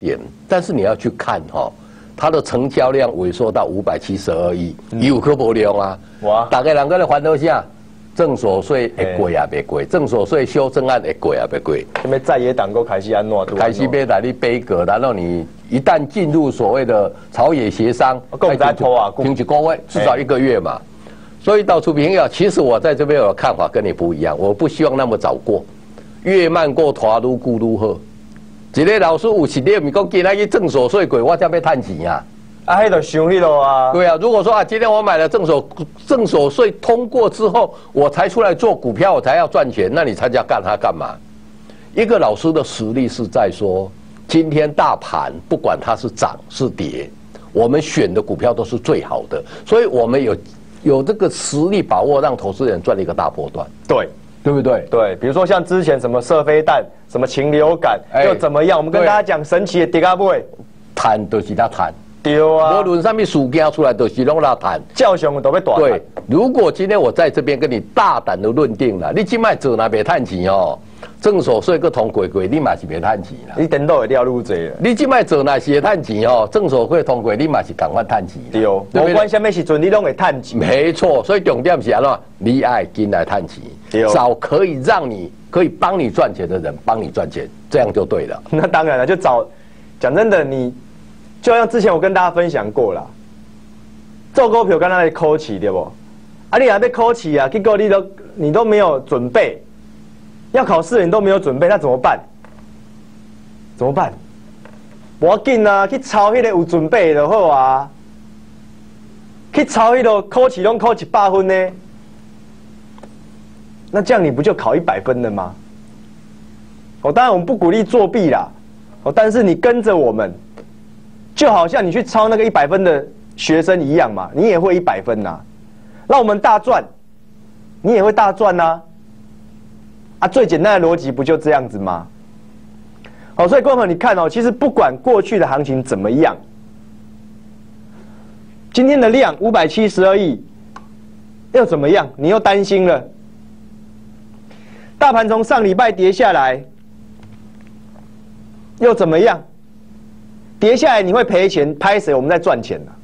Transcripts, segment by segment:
点，但是你要去看哈，它的成交量萎缩到572亿，有可无量啊？哇！大家人在烦恼啥？正所税会贵啊，别贵；正所税修正案会贵啊，别贵。 什么在野党都开始安怎？ 开始被来你背锅，然后你一旦进入所谓的朝野协商， 更在拖啊， 停止高位至少1个月嘛。所以到处评价，其实我在这边有看法跟你不一样，我不希望那么早过，越慢过拖愈久愈好。一个老师有一点，唔讲今仔去正所税过，我才要赚钱啊。 啊，迄就想迄落啊。 对啊，如果说啊，今天我买了正所税通过之后，我才出来做股票，我才要赚钱，那你参加它干嘛？一个老师的实力是在说，今天大盘不管它是涨是跌，我们选的股票都是最好的，所以我们有这个实力把握，让投资人赚了一个大波段。对不对？ 对，比如说像之前什么射飞弹、什么禽流感，又怎么样？我们跟大家讲神奇的跌价位， 谈就是他谈。 对啊， 无论什么事件出来，都是拢拉谈。 教训都被断。 对，如果今天我在这边跟你大胆的论定了，你今麦做哪别赚钱哦？正所税个通过，你嘛是别赚钱啦。 你等到会了愈济了。 你今麦做哪些赚钱哦？正所税通过，你嘛是赶快赚钱。 对，无管什么时阵，你拢会赚钱。 没错，所以重点是安怎？你爱进来赚钱，找可以帮你赚钱的人帮你赚钱，这样就对了。 那当然了，就找讲真的你。就像之前我跟大家分享过啦，做股票刚才考试对不？啊，你还被考试啊，结果你都没有准备，要考试你都没有准备，那怎么办？怎么办？不要紧啊，去抄迄个有准备就好啊。去抄迄个考试拢考100分呢，那这样你不就考100分了吗？哦，当然我们不鼓励作弊啦，哦，但是你跟着我们。就好像你去抄那个100分的学生一样嘛，你也会100分呐。让我们大赚，你也会大赚呐。啊，最简单的逻辑不就这样子吗？好，所以观众朋友你看哦，其实不管过去的行情怎么样，今天的量572亿，又怎么样？你又担心了。大盘从上礼拜跌下来，又怎么样？跌下来你会赔钱，拍谁？我们在赚钱呢。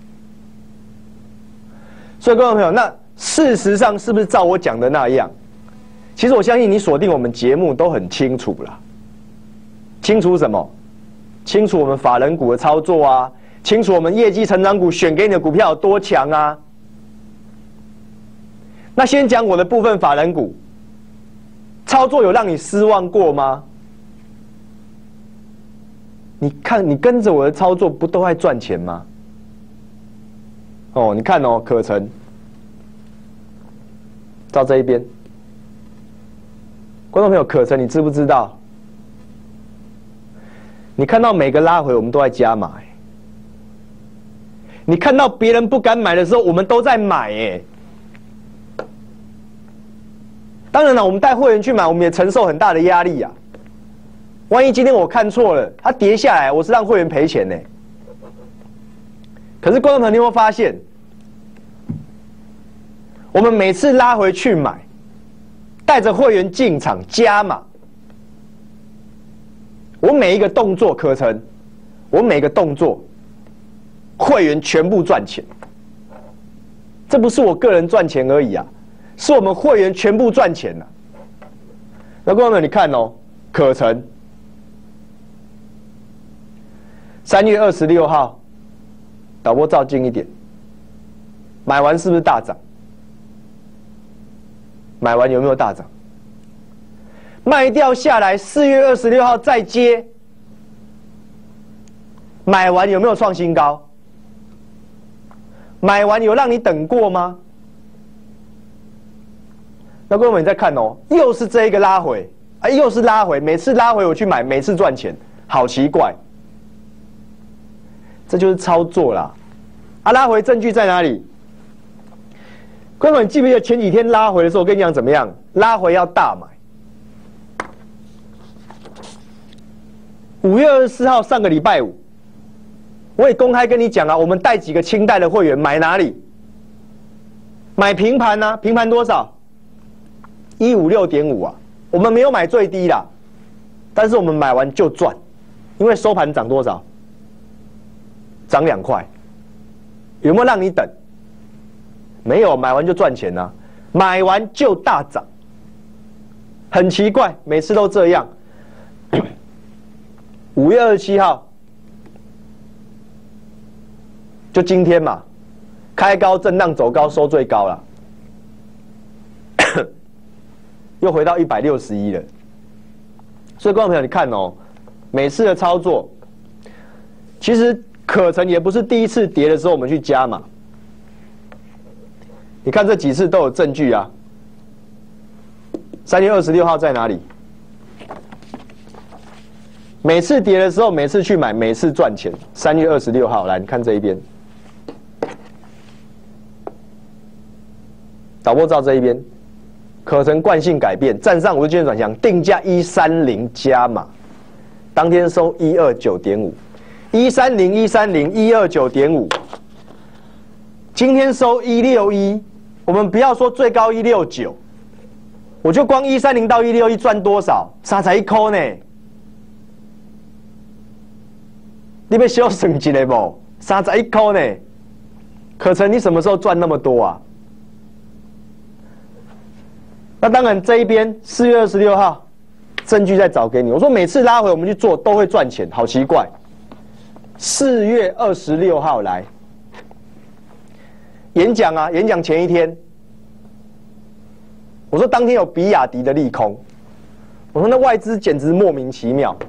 所以各位朋友，那事实上是不是照我讲的那样？其实我相信你锁定我们节目都很清楚了。清楚什么？清楚我们法人股的操作啊，清楚我们业绩成长股选给你的股票有多强啊。那先讲我的部分法人股，操作有让你失望过吗？你看，你跟着我的操作，不都在赚钱吗？哦，你看哦，可成，到这一边，观众朋友，可成，你知不知道？你看到每个拉回，我们都在加码。你看到别人不敢买的时候，我们都在买。哎，当然了，我们带会员去买，我们也承受很大的压力啊。万一今天我看错了，它跌下来，我是让会员赔钱呢。可是观众朋友，你有没有发现，我们每次拉回去买，带着会员进场加码，我每一个动作可成，我每个动作，会员全部赚钱。这不是我个人赚钱而已啊，是我们会员全部赚钱啊。那观众朋友，你看哦，可成。3月26号，导播照近一点，买完是不是大涨？买完有没有大涨？卖掉下来，4月26号再接，买完有没有创新高？买完有让你等过吗？那各位你再看哦，又是这一个拉回，又是拉回，每次拉回我去买，每次赚钱，好奇怪。这就是操作啦，拉回证据在哪里？观众，你记不记得前几天拉回的时候，我跟你讲怎么样？拉回要大买。5月24号上个礼拜五，我也公开跟你讲啊，我们带几个清代的会员买哪里？买平盘啊，平盘多少？156.5啊，我们没有买最低啦，但是我们买完就赚，因为收盘涨多少涨2块，有没有让你等？没有，买完就赚钱啊，买完就大涨，很奇怪，每次都这样。5月27号，就今天嘛，开高震荡走高，收最高了，又回到161了。所以观众朋友，你看哦，每次的操作，其实可成也不是第一次跌的时候我们去加嘛。你看这几次都有证据啊。3月26号在哪里？每次跌的时候，每次去买，每次赚钱。3月26号，来，你看这一边，导播照这一边，可成惯性改变，站上50均线转强，定价130加码，当天收129.5，130，129.5，今天收161，我们不要说最高169，我就光130到161赚多少？差才1块呢。你要小算一下不？31块呢？可成你什么时候赚那么多啊？那当然，这一边4月26号证据再找给你。我说每次拉回我们去做都会赚钱，好奇怪。4月26号来演讲啊，演讲前一天，我说当天有比亚迪的利空，我说那外资简直莫名其妙。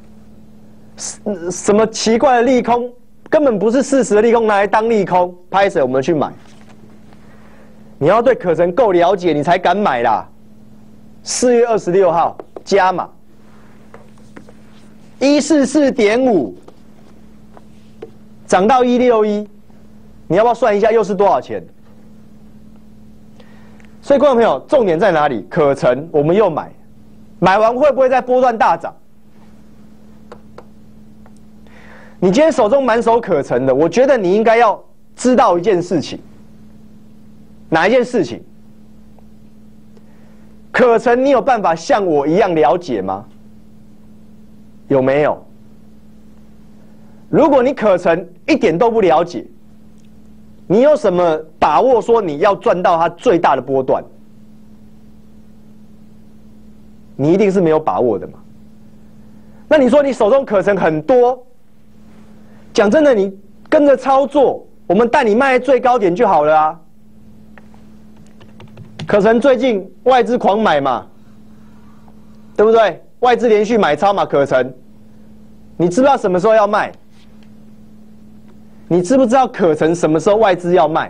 什么奇怪的利空，根本不是事实的利空，拿来当利空，拍谁我们去买。你要对可成够了解，你才敢买啦。4月26号加码144.5，涨到161，你要不要算一下又是多少钱？所以观众朋友，重点在哪里？可成我们又买，买完会不会在波段大涨？你今天手中满手可成的，我觉得你应该要知道一件事情。哪一件事情？可成你有办法像我一样了解吗？有没有？如果你可成一点都不了解，你有什么把握说你要赚到它最大的波段？你一定是没有把握的嘛。那你说你手中可成很多，讲真的，你跟着操作，我们带你卖最高点就好了啊。可成最近外资狂买嘛，对不对？外资连续买超嘛，可成，你知不知道什么时候要卖？你知不知道可成什么时候外资要卖？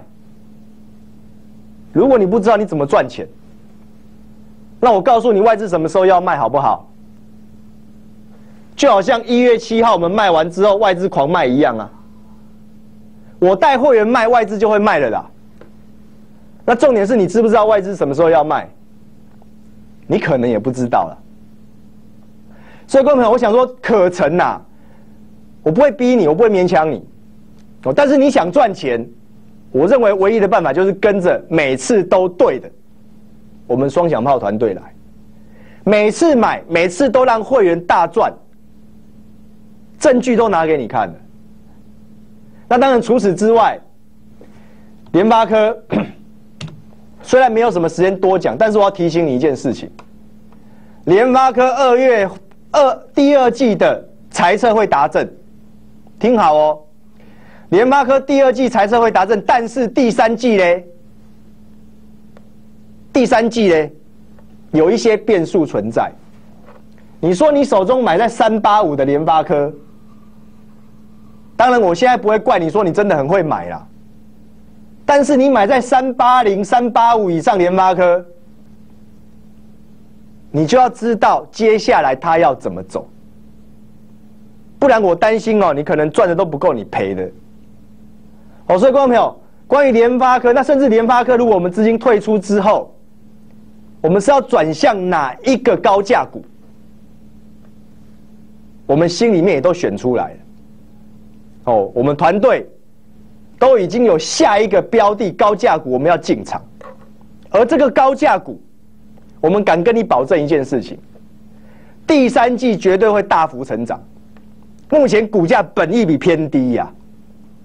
如果你不知道，你怎么赚钱？那我告诉你，外资什么时候要卖，好不好？就好像1月7号我们卖完之后，外资狂卖一样啊。我带会员卖，外资就会卖了啦。那重点是你知不知道外资什么时候要卖？你可能也不知道了。所以各位朋友，我想说，可成啊，我不会逼你，我不会勉强你。但是你想赚钱，我认为唯一的办法就是跟着每次都对的我们双响炮团队来，每次买，每次都让会员大赚，证据都拿给你看了。那当然，除此之外，联发科虽然没有什么时间多讲，但是我要提醒你一件事情：联发科第二季的财测会达阵，听好哦。联发科第二季财测会达阵，但是第三季嘞，有一些变数存在。你说你手中买在385的联发科，当然我现在不会怪你说你真的很会买啦，但是你买在380、385以上联发科，你就要知道接下来它要怎么走，不然我担心哦，你可能赚的都不够你赔的。所以观众朋友，关于联发科，那甚至联发科，如果我们资金退出之后，我们是要转向哪一个高价股？我们心里面也都选出来了。我们团队都已经有下一个标的高价股，我们要进场。而这个高价股，我们敢跟你保证一件事情：第三季绝对会大幅成长。目前股价本益比偏低呀，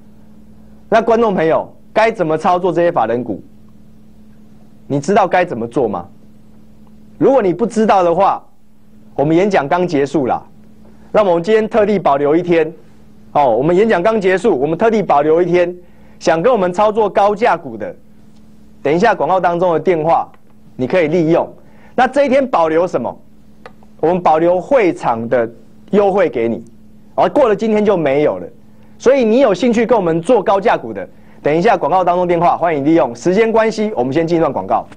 那观众朋友该怎么操作这些法人股？你知道该怎么做吗？如果你不知道的话，我们演讲刚结束啦，那我们今天特地保留一天。我们演讲刚结束，我们特地保留一天，想跟我们操作高价股的，等一下广告当中的电话你可以利用。那这一天保留什么？我们保留会场的优惠给你，过了今天就没有了。所以你有兴趣跟我们做高价股的，等一下广告当中电话欢迎利用。时间关系，我们先进一段广告。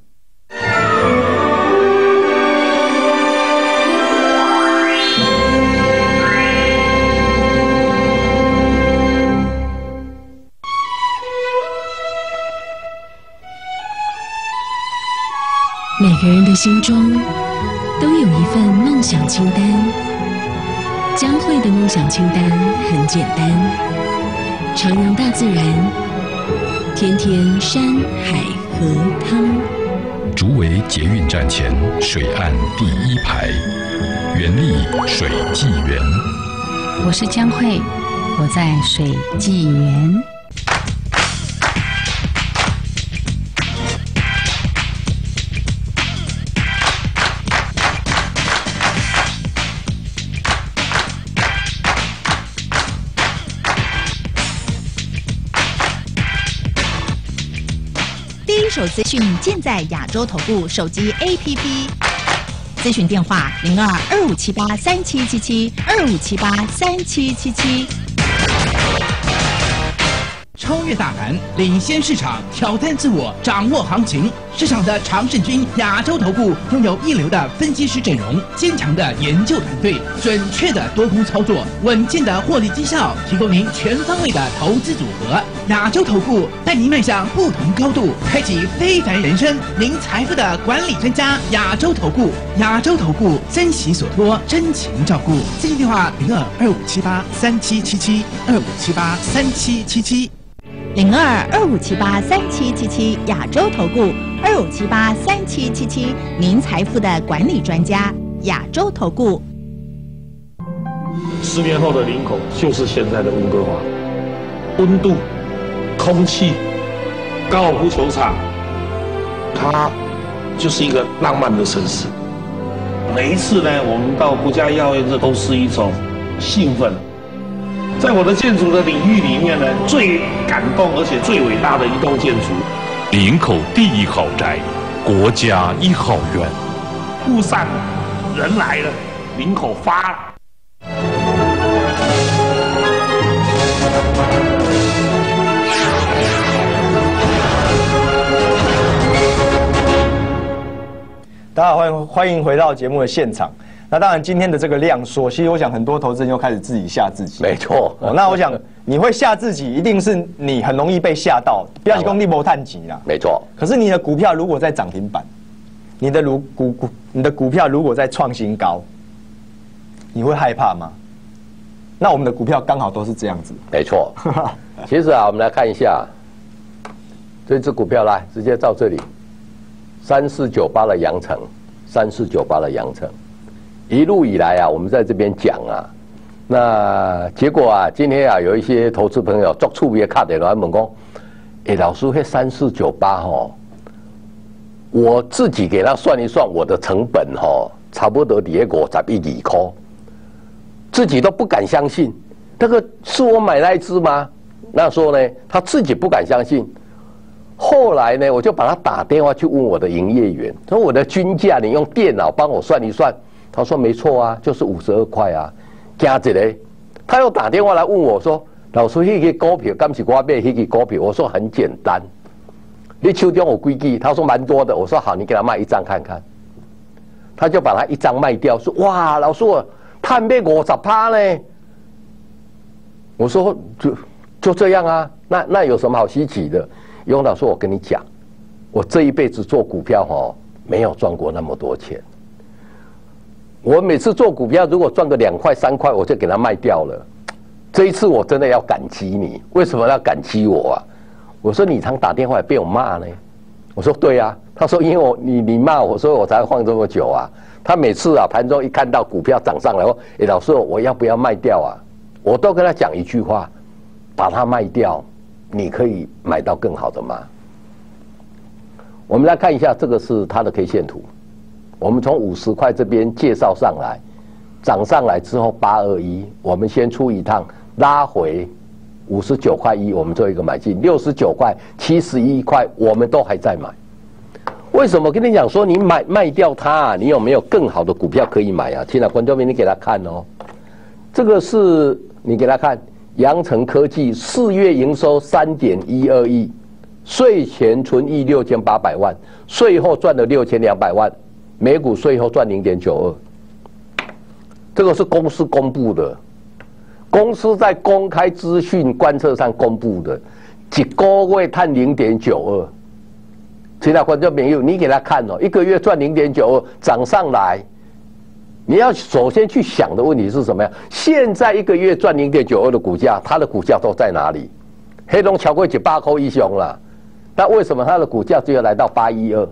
每个人的心中都有一份梦想清单。江蕙的梦想清单很简单：徜徉大自然，天天山海河汤。 竹围捷运站前水岸第一排，原力水纪元。 我是江蕙，我在水纪元。 第一手资讯尽在亚洲投顾手机 APP， 咨询电话02-2578-3777，2578-3777。 超越大盘，领先市场，挑战自我，掌握行情。市场的常胜军亚洲投顾拥有一流的分析师阵容，坚强的研究团队，准确的多空操作，稳健的获利绩效，提供您全方位的投资组合。亚洲投顾带您迈向不同高度，开启非凡人生。您财富的管理专家，亚洲投顾，亚洲投顾珍惜所托，真情照顾。咨询电话02-2578-3777，2578-3777。 02-2578-3777，亚洲投顾2578-3777，您财富的管理专家，亚洲投顾。 10年后的林口就是现在的温哥华，温度、空气、高尔夫球场，它就是一个浪漫的城市。每一次呢，我们到国家药业，这都是一种兴奋。在我的建筑的领域里面呢，最感动而且最伟大的一栋建筑， 林口第一豪宅，国家一号院。 路散了，人来了，林口发了。 大家好，欢迎回到节目的现场。那当然，今天的这个量缩，其实我想很多投资人又开始自己吓自己。 没错。 那我想你会吓自己，一定是你很容易被吓到，不要去功利谋探级啦。 没错。 可是你的股票如果在涨停板，你的股票如果在创新高，你会害怕吗？那我们的股票刚好都是这样子。 没错。其实啊，我们来看一下这只股票，来直接到这里，3498的阳城，3498的阳城。一路以来啊，我们在这边讲啊，那结果啊，今天啊，有一些投资朋友做触别卡的来问讲，老师，那3498吼，我自己给他算一算，我的成本吼，差不多底51、2块，自己都不敢相信，那个是我买那一只吗？那时候呢，他自己不敢相信。后来呢，我就把他打电话去问我的营业员，说我的均价，你用电脑帮我算一算。他说没错啊，就是52块啊，加一个。他又打电话来问我说：“老师，那个股票敢是我买那个股票？”我说很简单，你手中有几支？他说蛮多的。我说好，你给他卖1张看看。他就把他1张卖掉，说：“哇，老师，我探卖50%呢。”我说就这样啊，那有什么好稀奇的？永老说：“我跟你讲，我这一辈子做股票没有赚过那么多钱。我每次做股票，如果赚个2块3块，我就给它卖掉了。这一次我真的要感激你，为什么要感激我啊？我说你常打电话也被我骂呢。我说对啊。他说因为你骂我，所以我才放这么久啊。他每次啊盘中一看到股票涨上来，说老师我要不要卖掉啊？我都跟他讲一句话，把它卖掉， 你可以买到更好的吗？我们来看一下，这个是它的 K 线图。我们从50块这边介绍上来，涨上来之后821，我们先出一趟，拉回59块1，我们做一个买进，69块、71块，我们都还在买。为什么跟你讲说你卖掉它啊？你有没有更好的股票可以买啊？亲爱的观众朋友，你给他看哦，这个是你给他看，阳城科技4月营收3.12亿，税前纯益6800万，税后赚了6200万，每股税后赚0.92，这个是公司公布的，公司在公开资讯观测上公布的，一个月赚0.92。其他观众朋友，你给他看哦，一个月赚0.92，涨上来，你要首先去想的问题是什么呀？现在一个月赚0.92的股价，它的股价都在哪里？黑龙超过100块以上了，那为什么它的股价只有来到812？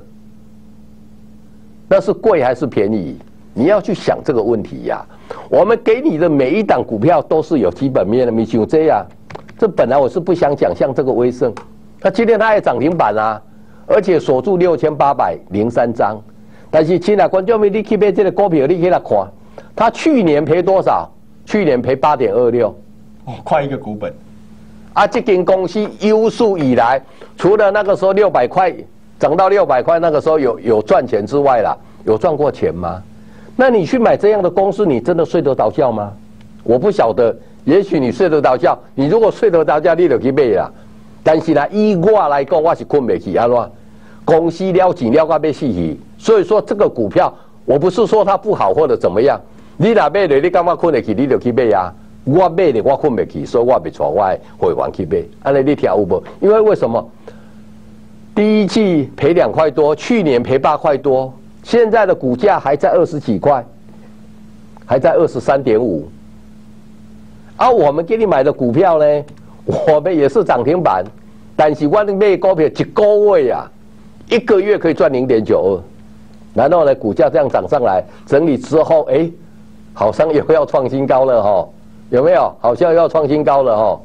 那是贵还是便宜？你要去想这个问题呀。我们给你的每一档股票都是有基本面的，你就这样。这本来我是不想讲，像这个威盛，那今天它也涨停板啊。而且锁住6803张，但是亲爱的观众们，你去买这个股票，你去来看，他去年赔多少？去年赔8.26， 哦，快一个股本。 啊，这间公司优秀以来，除了那个时候600块涨到600块，那个时候有赚钱之外啦，有赚过钱吗？那你去买这样的公司，你真的睡得着觉吗？我不晓得，也许你睡得着觉，你如果睡得着觉，你就去买啦。但是呢，以我来讲，我是困不起，安怎？公司了钱了到要死去，所以说这个股票，我不是说它不好或者怎么样。你若买了，你感觉困得起，你就去买啊。我买的我困不起，所以我袂带我的会员去买。安尼你听有无？因为什么？第一季赔2块多，去年赔8块多，现在的股价还在20几块，还在23.5。而我们给你买的股票呢，我们也是涨停板，但是我买股票一个月啊。一个月可以赚0.92，然后呢，股价这样涨上来，整理之后，哎，好像又要创新高了哈，有没有？好像又要创新高了哈。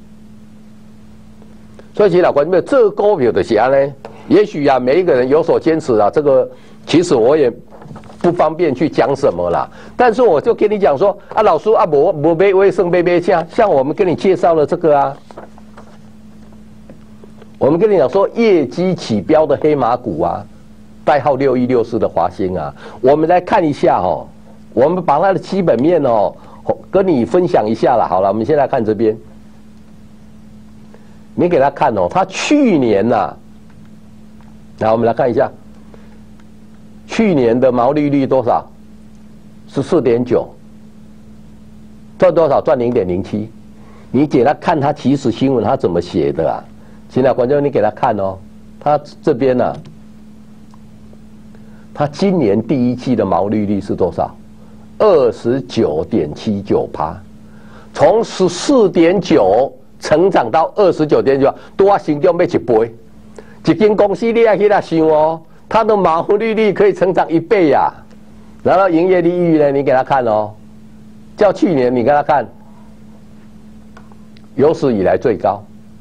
所以，其实老观众，这股票的啥呢？也许啊，每一个人有所坚持啊，这个其实我也不方便去讲什么啦。但是我就跟你讲说，啊，老师啊，我买威盛买像我们跟你介绍了这个啊。我们跟你讲说，业绩起标的黑马股啊，代号6164的华兴啊，我们来看一下哦，我们把它的基本面哦，跟你分享一下了。好了，我们先来看这边，你给他看哦，它去年呐，来我们来看一下，去年的毛利率多少？14.9，赚多少？赚0.07。你给他看，他即时新闻他怎么写的啊？现在观众，你给他看哦，他这边呢、啊，他今年第一季的毛利率是多少？29.79%，从14.9成长到29.9%，多啊，成长要1倍。一间公司你要去那想哦，它的毛利率可以成长1倍呀、啊。然后营业利率呢，你给他看哦，较去年你给他看，有史以来最高。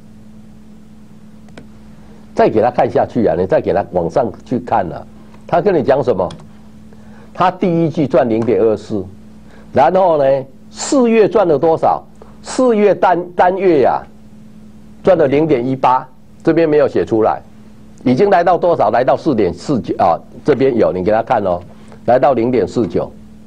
再给他看下去啊，你再给他往上去看啊，他跟你讲什么？他第一季赚0.24，然后呢，4月赚了多少？4月单月呀、赚了0.18，这边没有写出来，已经来到多少？来到4.49啊，这边有，你给他看哦，来到0.49。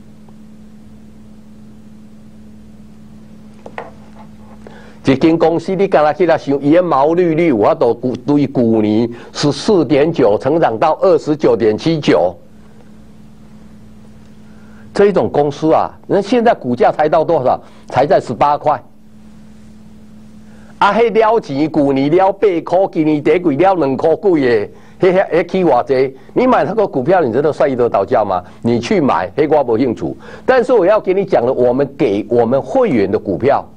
一间公司，你刚才去他想，伊的毛利率，我都对去年14.9成长到29.79，这一种公司啊，那现在股价才到多少？才在18块。啊，迄了钱，去年了8块，今年第一季了2块几的，迄起偌济？你买那个股票，你真的睡得着觉吗？你去买，迄我没兴趣。但是我要跟你讲的，我们给我们会员的股票。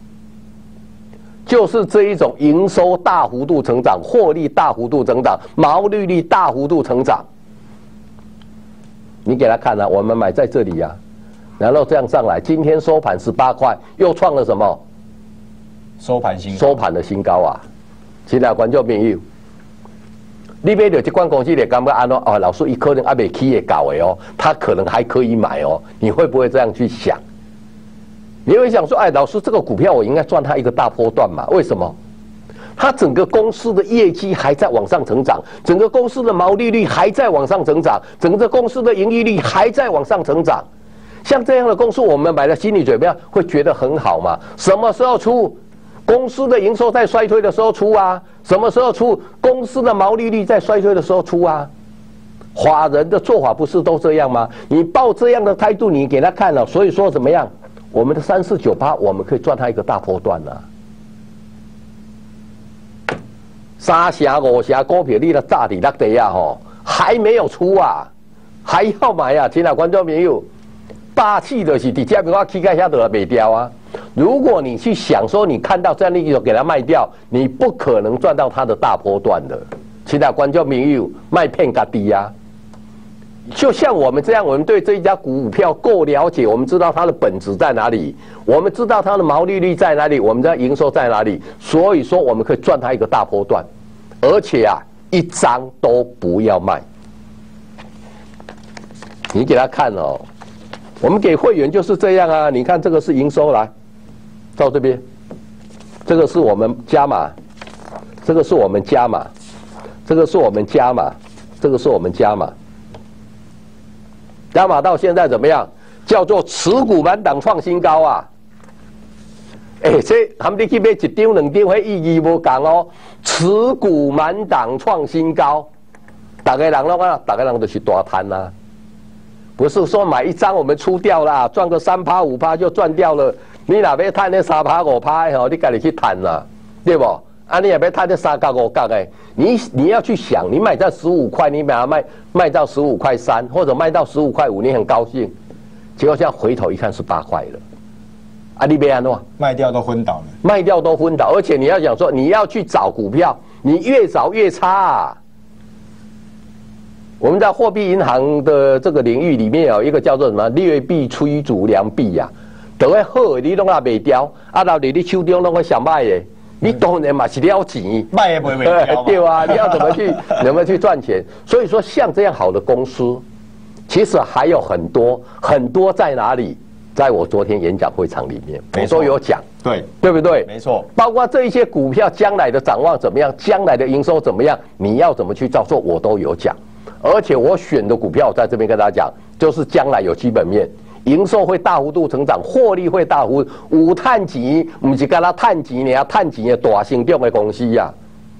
就是这一种营收大幅度成长、获利大幅度增长、毛利率大幅度成长。你给他看啊，我们买在这里啊，然后这样上来，今天收盘18块，又创了什么？ 收盘新高。 收盘的新高啊！ 亲爱的观众朋友，你买到这款公司，你感觉安怎？哦，老师，伊可能还没起也搞的哦，他可能还可以买哦。你会不会这样去想？你会想说，哎，老师，这个股票我应该赚它一个大波段嘛？为什么？它整个公司的业绩还在往上成长，整个公司的毛利率还在往上成长，整个公司的盈利率还在往上成长。像这样的公司，我们买了心里怎么样？会觉得很好嘛？什么时候出？公司的营收在衰退的时候出啊？什么时候出？公司的毛利率在衰退的时候出啊？法人的做法不是都这样吗？你抱这样的态度，你给他看了，所以说怎么样？我们的3498，我们可以赚他一个大波段啊。3成5成股票，你的炸底落地啊吼，还没有出啊，还要买啊！亲爱的观众朋友，霸气的是，底下面我膝盖下都卖掉啊。如果你去想说，你看到这样的一种给它卖掉，你不可能赚到它的大波段的。亲爱的观众朋友，卖骗家底啊！就像我们这样，我们对这一家股票够了解，我们知道它的本质在哪里，我们知道它的毛利率在哪里，我们知道营收在哪里，所以说我们可以赚它一个大波段，而且啊，一张都不要卖。你给他看哦，我们给会员就是这样啊。你看这个是营收，来到这边，这个是我们加码，这个是我们加码，这个是我们加码，这个是我们加码。加码到现在怎么样？叫做持股满档创新高啊！哎，这他们你去买一张两张，迄意义无同哦。持股满档创新高，大家人拢啊，大家人都是大贪呐。不是说买一张我们出掉啦，赚个3%、5%就赚掉了。你哪要赚那3%、5%吼，你自己去谈啦，对不？啊，你也别赚那3角5角的，你要去想，你买在15块，你把它卖到15块3，或者卖到15块5，你很高兴，结果这样回头一看是8块了，啊，你别安怎？ 卖掉都昏倒了， 卖掉都昏倒，而且你要想说，你要去找股票，你越找越差啊。我们在货币银行的这个领域里面有一个叫做什么劣币驱逐良币呀，都会好，你拢也卖掉，啊，老弟你手中拢会想卖的。你当然嘛是了钱， 卖也不会卖掉， 对啊，你要怎么去赚钱？所以说，像这样好的公司，其实还有很多在哪里？在我昨天演讲会场里面，我都有讲，对不对？ 没错， 包括这一些股票将来的展望怎么样，将来的营收怎么样，你要怎么去照做，我都有讲。而且我选的股票，在这边跟大家讲，就是将来有基本面。营收会大幅度成长，获利会大幅有赚钱，不是跟他赚钱呢，赚钱的大成长的公司呀。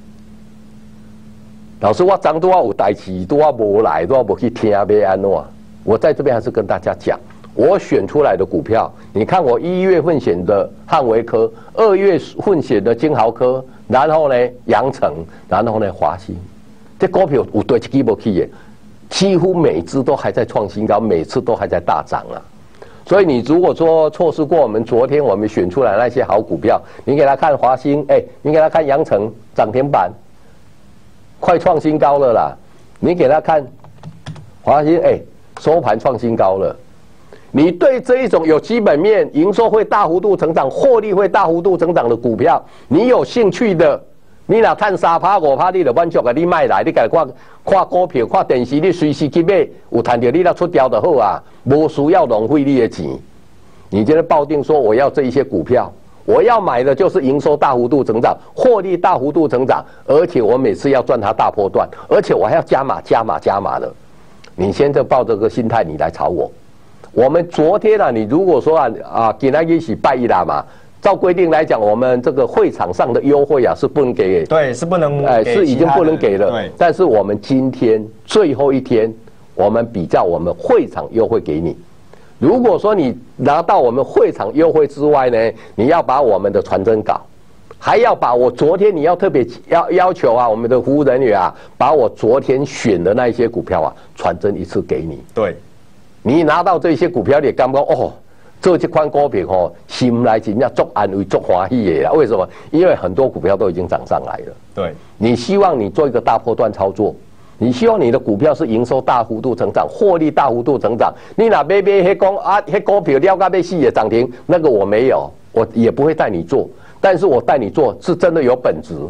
老师，我昨都有代志，都无来，都无去听，要安怎？我在这边还是跟大家讲，我选出来的股票，你看我1月份选的汉维科，2月份选的金豪科，然后呢阳城，然后呢华兴，这股票有对一支无去的。几乎每只都还在创新高，每次都还在大涨啊！所以你如果说错失过我们昨天我们选出来那些好股票，你给他看华兴，你给他看阳城涨停板，快创新高了啦！你给他看华兴，收盘创新高了。你对这一种有基本面、营收会大幅度成长、获利会大幅度成长的股票，你有兴趣的？你若赚3%、5%，你就满足啊！你买来，你家看股票、看电视，你随时去买，有赚到你那出掉就好啊，无需要浪费你的钱。你今天抱定说我要这一些股票，我要买的就是营收大幅度成长、获利大幅度成长，而且我每次要赚它大波段，而且我还要加码的。你现在抱这个心态，你来炒我。我们昨天啊，你如果说今天一起拜一啦嘛。照规定来讲，我们这个会场上的优惠啊是不能给， 对，是不能， 是已经不能给了。 对， 但是我们今天最后一天，我们比较我们会场优惠给你。如果说你拿到我们会场优惠之外呢，你要把我们的传真稿，还要把我昨天你要特别要求啊，我们的服务人员啊，把我昨天选的那一些股票啊传真一次给你。 对， 你拿到这些股票，你感觉哦。做这款股票吼，心来真正足安慰、足欢喜的啦。为什么？因为很多股票都已经涨上来了。 对， 你希望你做一个大波段操作，你希望你的股票是营收大幅度成长、获利大幅度成长。你哪买迄讲啊，迄股票了到要死的涨停，那个我没有，我也不会带你做。但是我带你做是真的有本质，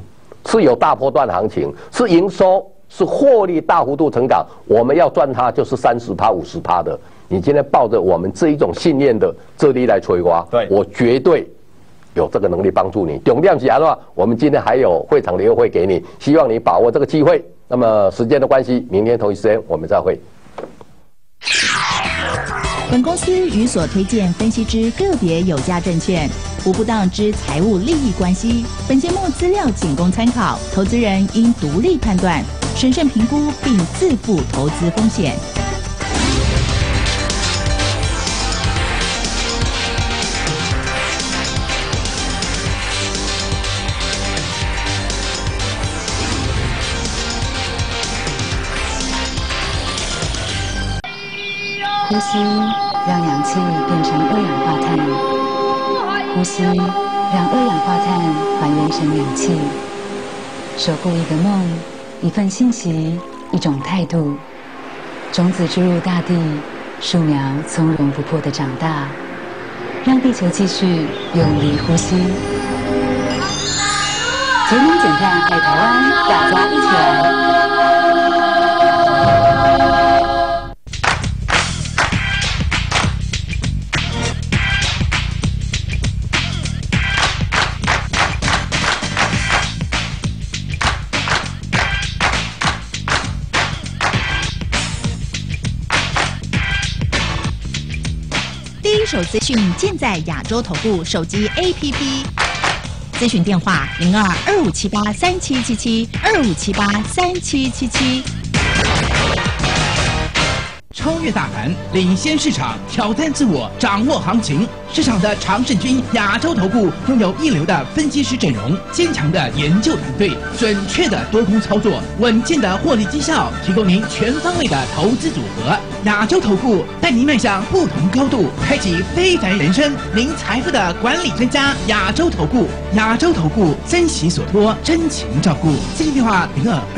是有大波段行情，是营收是获利大幅度成长，我们要赚它就是30%、50%的。你今天抱着我们这一种信念的这里来催瓜， 对我绝对有这个能力帮助你。重点是的话，我们今天还有会场的优惠给你，希望你把握这个机会。那么时间的关系，明天同一时间我们再会。 本公司与所推荐分析之个别有价证券无不当之财务利益关系。本节目资料仅供参考，投资人应独立判断、审慎评估并自负投资风险。 呼吸，让氧气变成二氧化碳；呼吸，让二氧化碳还原成氧气。守护一个梦，一份信息，一种态度。种子注入大地，树苗从容不迫地长大，让地球继续用力呼吸。节能减碳爱台湾，大家一起来！ 第一手资讯尽在亚洲投顾手机 APP， 咨询电话02-2578-3777，2578-3777。 超越大盘，领先市场，挑战自我，掌握行情。市场的常胜军，亚洲投顾拥有一流的分析师阵容，坚强的研究团队，准确的多空操作，稳健的获利绩效，提供您全方位的投资组合。亚洲投顾带您迈向不同高度，开启非凡人生。您财富的管理专家，亚洲投顾，亚洲投顾珍惜所托，真情照顾。咨询电话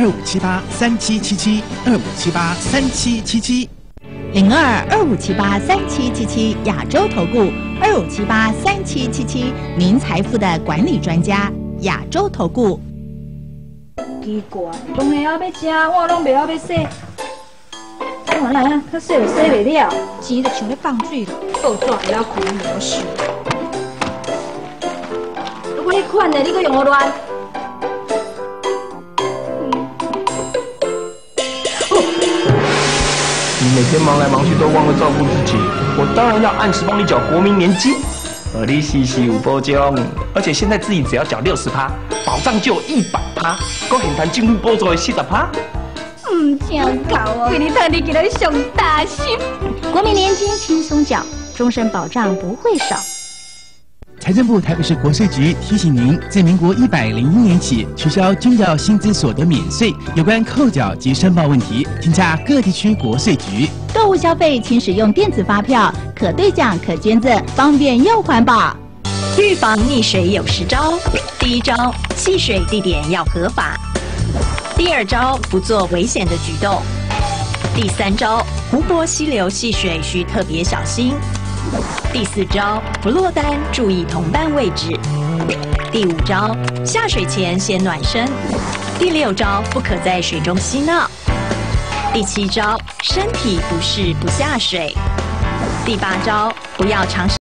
02-2578-3777，2578-3777。 02-2578-3777，亚洲投顾2578-3777，您财富的管理专家，亚洲投顾。 奇怪，当下要吃，我拢袂晓要洗。完了，他洗都洗袂了，钱就像咧放水了，报纸也要看模式。如果你款的，你搁用我乱？ 你每天忙来忙去都忘了照顾自己，我当然要按时帮你缴国民年金，利息是有保障，而且现在自己只要缴60%，保障就有100%，够现谈政府补助的40%。 真够哦！为你赚你给他上大心，国民年金轻松缴，终身保障不会少。 财政部台北市国税局提醒您，自民国101年起取消军教薪资所得免税，有关扣缴及申报问题，请洽各地区国税局。 购物消费请使用电子发票，可兑奖可捐赠，方便又环保。 预防溺水有10招。第1招，戏水地点要合法。第2招，不做危险的举动。第3招，湖泊溪流戏水需特别小心。第4招，不落单，注意同伴位置。第5招，下水前先暖身。第6招，不可在水中嬉闹。第7招，身体不适不下水。第8招，不要尝试